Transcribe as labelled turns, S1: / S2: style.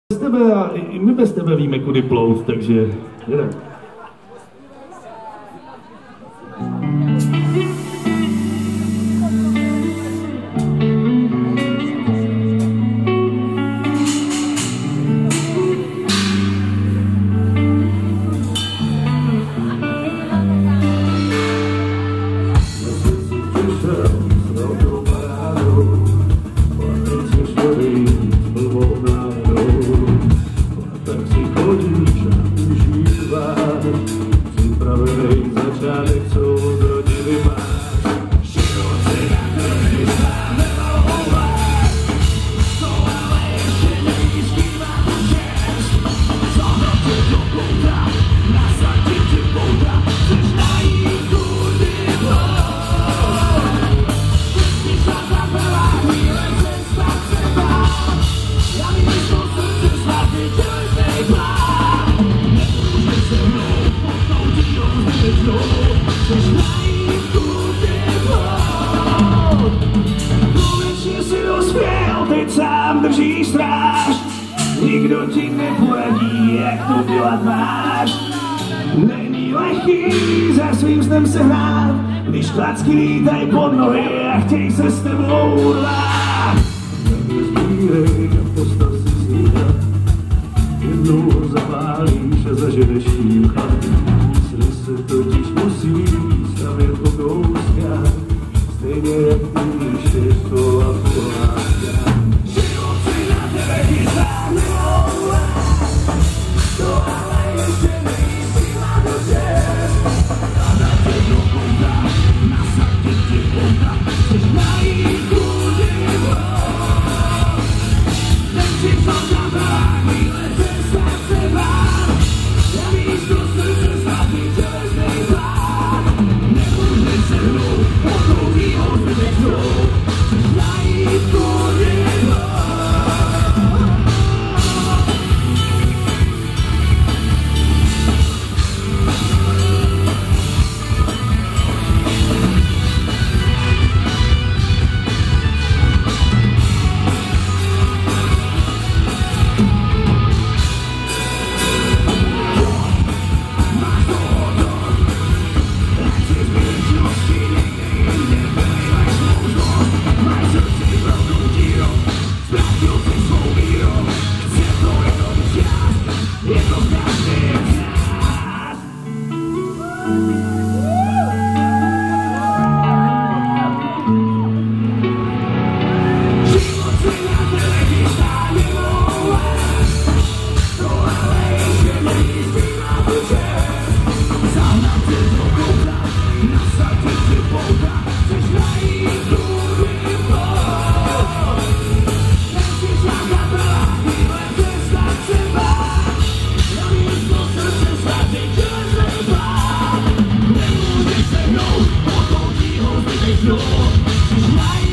S1: Bez tebe a i my bez tebe víme, kudy plout, takže jedem.
S2: Sám držíš stráž, nikdo ti neporadí, jak to dělat máš. Není lehký za svým snem se hrát, když klacky lítaj pod nohy a chtěj se s tebou urvat.
S1: Nezbírej a postav si snídat, jednou ho zapálíš a zažedeš tím chlad. Sny se totiž musí stavět po kouskách, stejně jak píšeš to a poláskách.
S2: You're